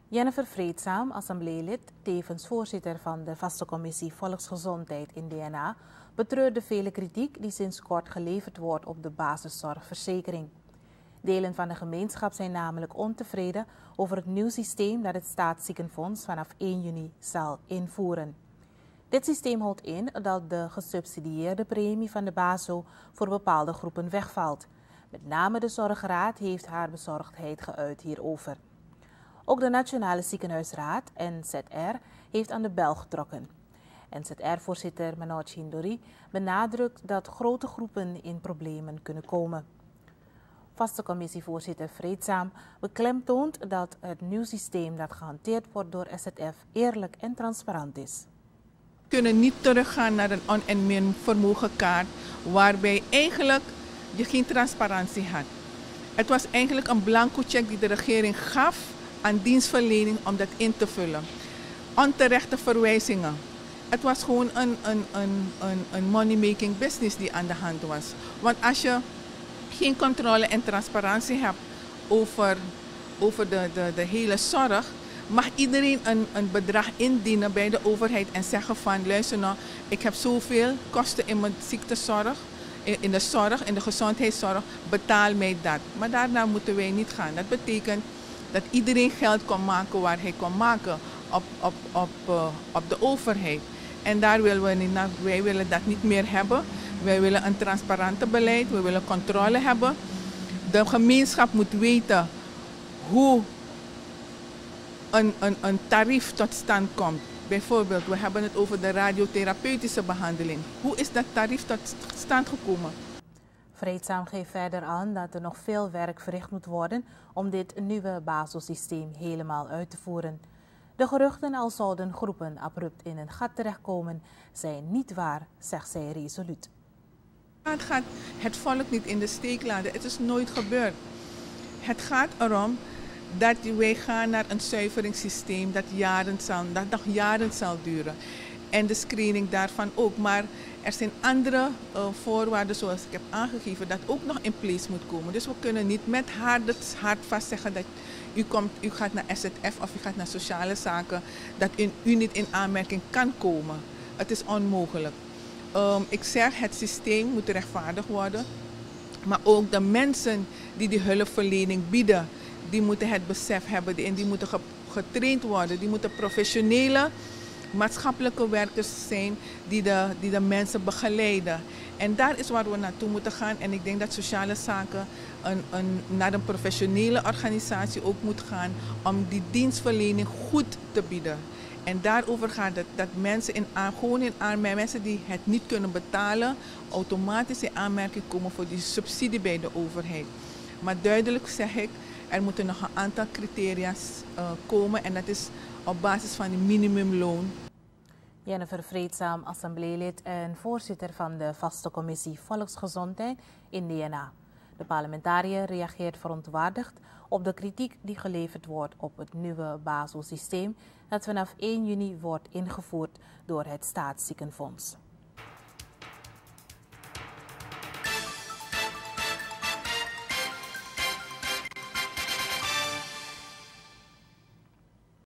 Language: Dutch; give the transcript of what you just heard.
Jennifer Vreedzaam, assembleelid, tevens voorzitter van de vaste commissie Volksgezondheid in DNA, betreurde vele kritiek die sinds kort geleverd wordt op de basiszorgverzekering. Delen van de gemeenschap zijn namelijk ontevreden over het nieuw systeem dat het Staatsziekenfonds vanaf 1 juni zal invoeren. Dit systeem houdt in dat de gesubsidieerde premie van de BASO voor bepaalde groepen wegvalt. Met name de Zorgraad heeft haar bezorgdheid geuit hierover. Ook de Nationale Ziekenhuisraad, NZR, heeft aan de bel getrokken. NZR-voorzitter Manoj Hindori benadrukt dat grote groepen in problemen kunnen komen. Vaste commissievoorzitter Vreedzaam beklemtoont dat het nieuw systeem dat gehanteerd wordt door SZF eerlijk en transparant is. We kunnen niet teruggaan naar een on- en minvermogenkaart waarbij eigenlijk je geen transparantie had. Het was eigenlijk een blanco cheque die de regering gaf aan dienstverlening om dat in te vullen. Onterechte verwijzingen. Het was gewoon een money-making business die aan de hand was. Want als je geen controle en transparantie hebt over de hele zorg, mag iedereen een bedrag indienen bij de overheid en zeggen van luister nou, ik heb zoveel kosten in mijn ziektezorg, in de zorg, in de gezondheidszorg, betaal mij dat. Maar daarna moeten wij niet gaan. Dat betekent dat iedereen geld kon maken waar hij kon maken op de overheid. En daar willen we niet naar. Wij willen dat niet meer hebben. Wij willen een transparante beleid, we willen controle hebben. De gemeenschap moet weten hoe een tarief tot stand komt. Bijvoorbeeld, we hebben het over de radiotherapeutische behandeling. Hoe is dat tarief tot stand gekomen? Vreedzaam geeft verder aan dat er nog veel werk verricht moet worden om dit nieuwe basissysteem helemaal uit te voeren. De geruchten al zouden groepen abrupt in een gat terechtkomen zijn niet waar, zegt zij resoluut. Het gaat het volk niet in de steek laten. Het is nooit gebeurd. Het gaat erom dat wij gaan naar een zuiveringssysteem dat nog jaren zal duren. En de screening daarvan ook. Maar er zijn andere voorwaarden, zoals ik heb aangegeven, dat ook nog in place moet komen. Dus we kunnen niet met hard vast zeggen dat u gaat naar SZF of u gaat naar sociale zaken, dat u niet in aanmerking kan komen. Het is onmogelijk. Ik zeg, het systeem moet rechtvaardig worden. Maar ook de mensen die die hulpverlening bieden, die moeten het besef hebben en die moeten getraind worden. Die moeten professionele maatschappelijke werkers zijn die de mensen begeleiden. En daar is waar we naartoe moeten gaan. En ik denk dat sociale zaken naar een professionele organisatie ook moet gaan om die dienstverlening goed te bieden. En daarover gaat het dat mensen mensen die het niet kunnen betalen, automatisch in aanmerking komen voor die subsidie bij de overheid. Maar duidelijk zeg ik, er moeten nog een aantal criteria komen en dat is op basis van het minimumloon. Jennifer Vreedzaam, assembleelid en voorzitter van de vaste commissie Volksgezondheid in DNA. De parlementariër reageert verontwaardigd op de kritiek die geleverd wordt op het nieuwe basissysteem dat vanaf 1 juni wordt ingevoerd door het Staatsziekenfonds.